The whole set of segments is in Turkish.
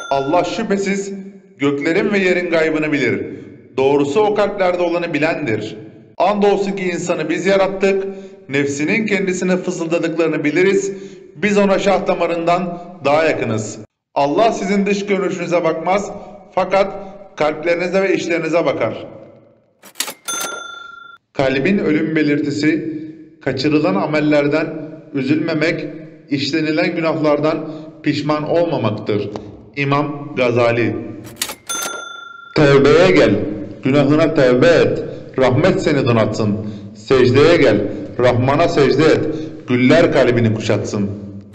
Allah şüphesiz göklerin ve yerin gaybını bilir. Doğrusu o kalplerde olanı bilendir. Andolsun ki insanı biz yarattık, nefsinin kendisine fısıldadıklarını biliriz, biz ona şah damarından daha yakınız. Allah sizin dış görünüşünüze bakmaz, fakat kalplerinize ve işlerinize bakar. Kalbin ölüm belirtisi, kaçırılan amellerden üzülmemek, işlenilen günahlardan pişman olmamaktır. İmam Gazali. Tevbeye gel, günahına tevbe et, rahmet seni donatsın. Secdeye gel, Rahman'a secde et, güller kalbini kuşatsın.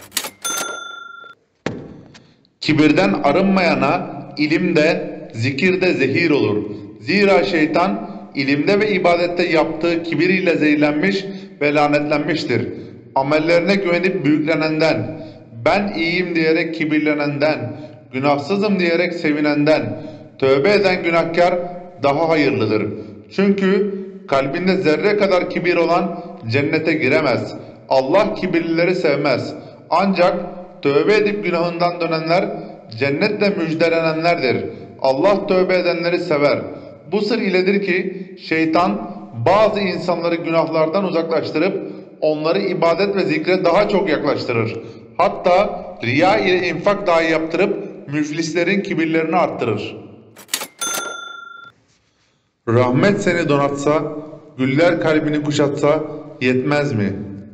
Kibirden arınmayana ilimde, zikirde zehir olur. Zira şeytan ilimde ve ibadette yaptığı kibir ile zehirlenmiş ve lanetlenmiştir. Amellerine güvenip büyüklenenden, ben iyiyim diyerek kibirlenenden, günahsızım diyerek sevinenden, tövbe eden günahkar daha hayırlıdır. Çünkü kalbinde zerre kadar kibir olan cennete giremez. Allah kibirlileri sevmez. Ancak tövbe edip günahından dönenler cennetle müjdelenenlerdir. Allah tövbe edenleri sever. Bu sır iledir ki şeytan bazı insanları günahlardan uzaklaştırıp onları ibadet ve zikre daha çok yaklaştırır. Hatta riya ile infak dahi yaptırıp müflislerin kibirlerini arttırır. Rahmet seni donatsa, güller kalbini kuşatsa yetmez mi?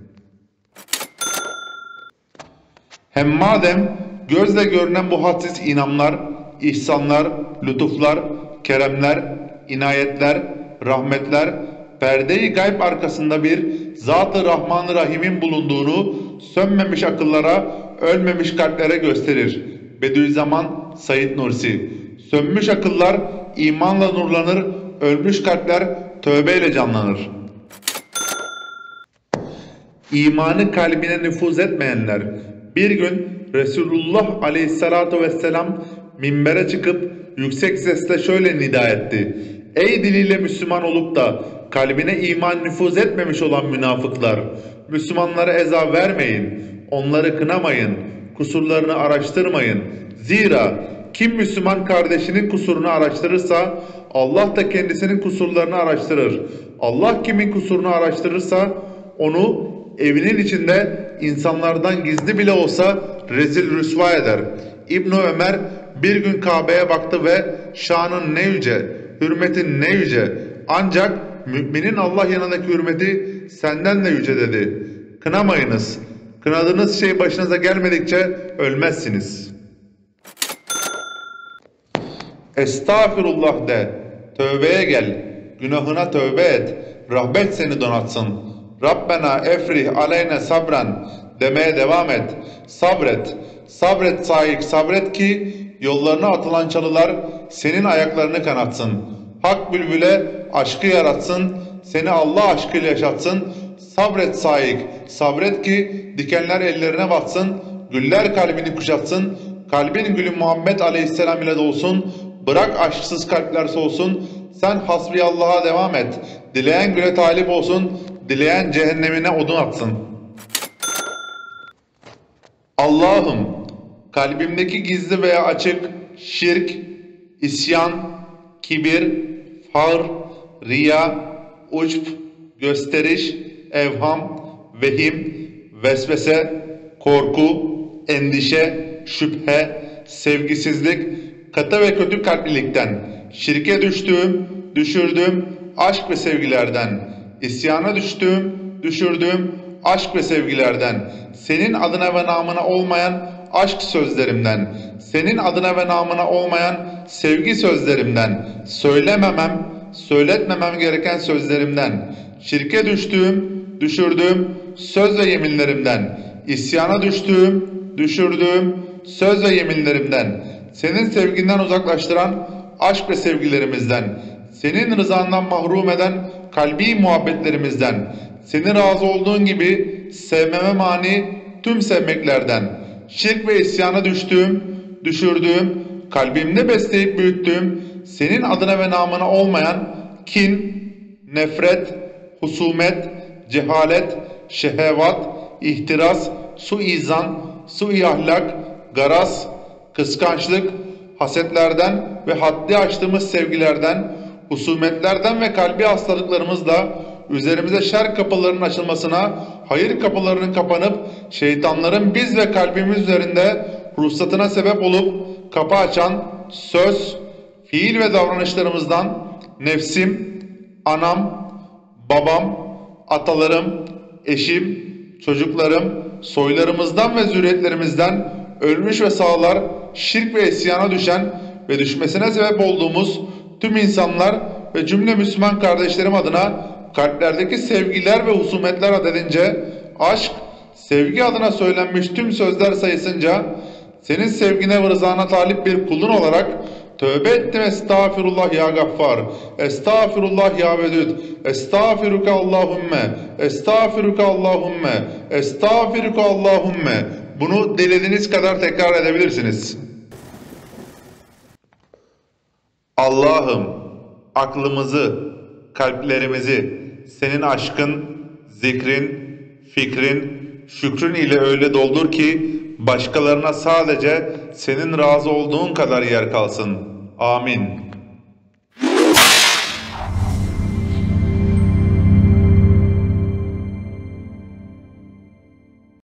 Hem madem gözle görünen bu hadsiz inamlar, ihsanlar, lütuflar, keremler, inayetler, rahmetler, perde-i gayb arkasında bir Zat-ı Rahman-ı Rahim'in bulunduğunu sönmemiş akıllara, ölmemiş kalplere gösterir. Bediüzzaman Said Nursi. Sönmüş akıllar imanla nurlanır, ölmüş kalpler tövbeyle canlanır. İmanı kalbine nüfuz etmeyenler bir gün Resulullah Aleyhisselatü Vesselam minbere çıkıp yüksek sesle şöyle nida etti: Ey diliyle Müslüman olup da kalbine iman nüfuz etmemiş olan münafıklar! Müslümanlara eza vermeyin, onları kınamayın, kusurlarını araştırmayın. Zira kim Müslüman kardeşinin kusurunu araştırırsa Allah da kendisinin kusurlarını araştırır. Allah kimin kusurunu araştırırsa onu evinin içinde insanlardan gizli bile olsa rezil rüsva eder. İbn Ömer bir gün Kabe'ye baktı ve şanın ne yüce, hürmetin ne yüce, ancak müminin Allah yanındaki hürmeti senden de yüce dedi. Kınamayınız. Kınadığınız şey başınıza gelmedikçe ölmezsiniz. Estağfirullah de, tövbeye gel, günahına tövbe et, rahmet seni donatsın. Rabbena efrih aleyne sabran demeye devam et. Sabret, sabret sahip, sabret ki yollarına atılan çalılar senin ayaklarını kanatsın. Hak bülbüle aşkı yaratsın, seni Allah aşkıyla yaşatsın. Sabret sahip, sabret ki dikenler ellerine batsın, güller kalbini kuşatsın. Kalbin gülü Muhammed Aleyhisselam ile dolsun. Bırak aşksız kalpler soğusun. Sen hasbi Allah'a devam et. Dileyen güle talip olsun, dileyen cehennemine odun atsın. Allah'ım, kalbimdeki gizli veya açık şirk, isyan, kibir, fağr, riya, ucb, gösteriş, evham, vehim, vesvese, korku, endişe, şüphe, sevgisizlik, katı ve kötü kalplilikten, şirke düşürdüğüm aşk ve sevgilerden, isyana düşürdüğüm aşk ve sevgilerden, senin adına ve namına olmayan aşk sözlerimden, senin adına ve namına olmayan sevgi sözlerimden, söyletmemem gereken sözlerimden, şirke düşürdüğüm söz ve yeminlerimden, isyana düşürdüğüm söz ve yeminlerimden, senin sevginden uzaklaştıran aşk ve sevgilerimizden, senin rızandan mahrum eden kalbi muhabbetlerimizden, seni razı olduğun gibi sevmeme mani tüm sevmeklerden, şirk ve isyana düşürdüğüm, kalbimde besleyip büyüttüğüm, senin adına ve namına olmayan kin, nefret, husumet, cehalet, şehvat, ihtiras, suizan, sui ahlak, garaz, kıskançlık, hasetlerden ve haddi aştığımız sevgilerden, husumetlerden ve kalbi hastalıklarımızla üzerimize şer kapılarının açılmasına, hayır kapılarının kapanıp şeytanların biz ve kalbimiz üzerinde ruhsatına sebep olup kapı açan söz, fiil ve davranışlarımızdan nefsim, anam, babam, atalarım, eşim, çocuklarım, soylarımızdan ve zürriyetlerimizden ölmüş ve sağlar, şirk ve isyana düşen ve düşmesine sebep olduğumuz tüm insanlar ve cümle Müslüman kardeşlerim adına kalplerdeki sevgiler ve husumetler adedince, aşk, sevgi adına söylenmiş tüm sözler sayısınca, senin sevgine ve rızana talip bir kulun olarak tövbe ettim, estağfirullah ya gaffar, estağfirullah ya vedud, estağfiruka Allahümme, estağfiruka Allahümme, estağfiruka Allahümme. Bunu dilediğiniz kadar tekrar edebilirsiniz. Allah'ım, aklımızı, kalplerimizi senin aşkın, zikrin, fikrin, şükrün ile öyle doldur ki başkalarına sadece senin razı olduğun kadar yer kalsın. Amin.